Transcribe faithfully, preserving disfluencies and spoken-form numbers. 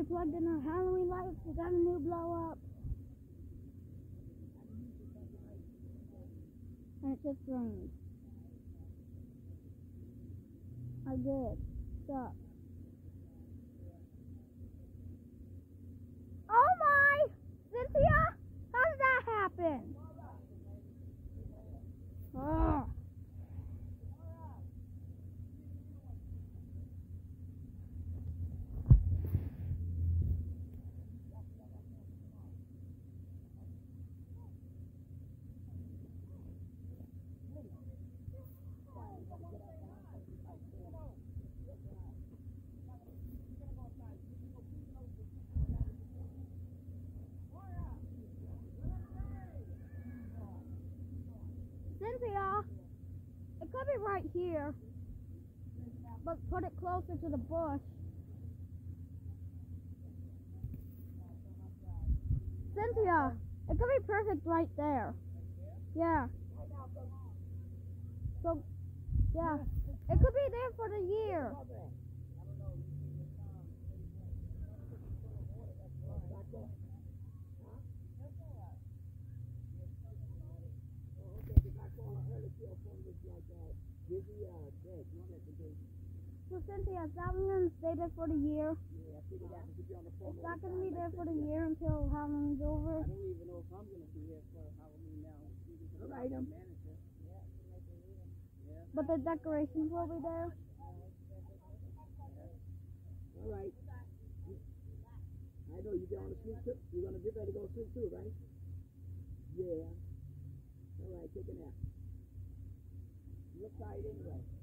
we plugged in our Halloween lights. We got a new blow up. And it just rained. I did. Stop. Oh my! Cynthia? How did that happen? Oh. Cynthia, it could be right here, but put it closer to the bush. Cynthia, it could be perfect right there. Yeah. So, yeah, it could be there for the year. So Cynthia, is that one going to stay there for the year? Yeah, I figured that would be on the phone. It's not going to be there for the year until Halloween's over? I don't even know if I'm going to be here for Halloween now. All right, I'm manager. Yeah. But the decorations will be there? All right. I know you're going to sleep too. You're going to get ready to go sleep too, right? Yeah. All right, take a nap. You look tired anyway.